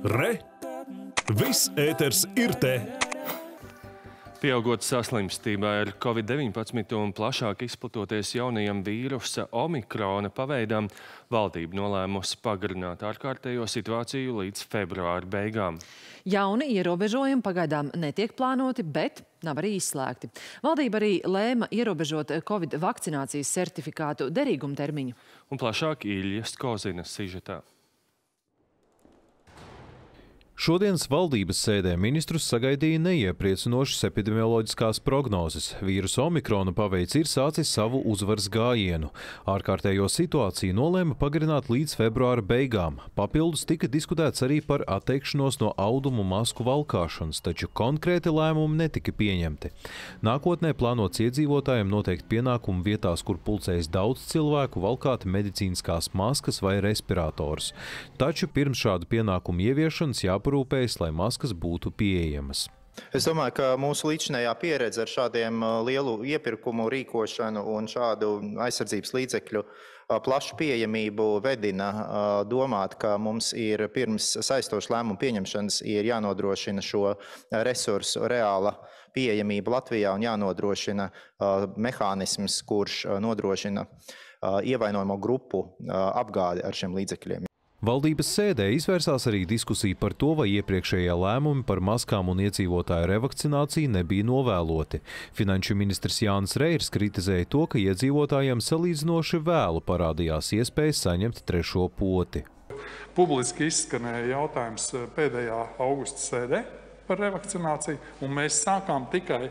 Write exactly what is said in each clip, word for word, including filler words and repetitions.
Re! Viss ēters ir te! Pieaugot saslimstībai ar covid deviņpadsmit un plašāk izplatoties jaunajam vīrusa omikrona paveidam, valdība nolēmusi pagarināt ārkārtējo situāciju līdz februāra beigām. Jauni ierobežojumi pagaidām netiek plānoti, bet nav arī izslēgti. Valdība arī lēma ierobežot covid vakcinācijas certifikātu derīguma termiņu. Un plašāk Iljas Kozinas sižetā. Šodienas valdības sēdē ministrus sagaidīja neiepriecinošas epidemioloģiskās prognozes. Vīrusa omikrona paveids ir sācis savu uzvaras gājienu. Ārkārtējo situāciju nolēma pagarināt līdz februāra beigām. Papildus tika diskutēts arī par atteikšanos no audumu masku valkāšanas, taču konkrēti lēmumi netika pieņemti. Nākotnē plānots iedzīvotājiem noteikt pienākumu vietās, kur pulcējas daudz cilvēku, valkāt medicīniskās maskas vai respiratorus. Taču pirms šādu pienākumu ieviešanas jāpārūpējas, lai maskas būtu pieejamas. Es domāju, ka mūsu līdzinējā pieredze ar šādiem lielu iepirkumu rīkošanu un šādu aizsardzības līdzekļu plašu pieejamību vedina domāt, ka mums ir pirms saistošu lēmumu pieņemšanas ir jānodrošina šo resursu reāla pieejamība Latvijā un jānodrošina mehānisms, kurš nodrošina ievainojamo grupu apgādi ar šiem līdzekļiem. Valdības sēdē izvērsās arī diskusija par to, vai iepriekšējie lēmumi par maskām un iedzīvotāju revakcināciju nebija novēloti. Finanšu ministrs Jānis Reirs kritizēja to, ka iedzīvotājiem salīdzinoši vēlu parādījās iespējas saņemt trešo poti. Publiski izskanēja jautājums pēdējā augusta sēdē par revakcināciju, un mēs sākām tikai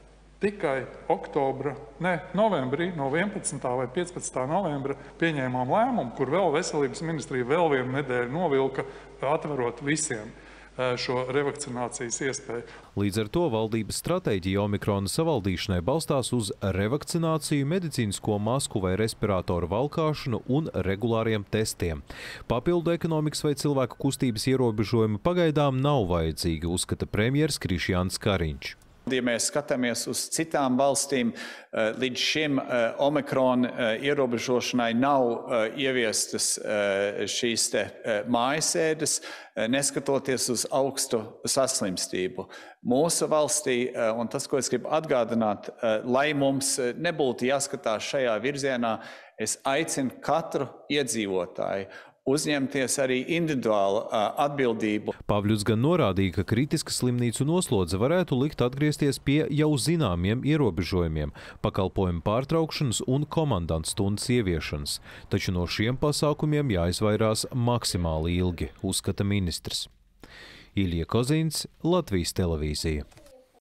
Tikai oktobra, ne, novembrī, no vienpadsmitā vai piecpadsmitā novembra pieņēmām lēmumu, kur vēl veselības ministrija vēl vienu nedēļu novilka, atverot visiem šo revakcinācijas iespēju. Līdz ar to valdības stratēģija omikrona savaldīšanai balstās uz revakcināciju, medicīnisko masku vai respiratoru valkāšanu un regulāriem testiem. Papildu ekonomikas vai cilvēku kustības ierobežojumi pagaidām nav vajadzīgi, uzskata premjers Krišjāns Kariņš. Ja mēs skatāmies uz citām valstīm, līdz šim omikrona ierobežošanai nav ieviestas šīs te mājasēdes, neskatoties uz augstu saslimstību. Mūsu valstī, un tas, ko es gribu atgādināt, lai mums nebūtu jāskatās šajā virzienā, es aicinu katru iedzīvotāju uzņemties arī individuālu atbildību. Pavļuts gan norādīja, ka kritiska slimnīcu noslodze varētu likt atgriezties pie jau zināmiem ierobežojumiem, pakalpojumu pārtraukšanas un komandantu stundas ieviešanas. Taču no šiem pasākumiem jāizvairās maksimāli ilgi, uzskata ministrs. Ilja Kozins, Latvijas televīzija.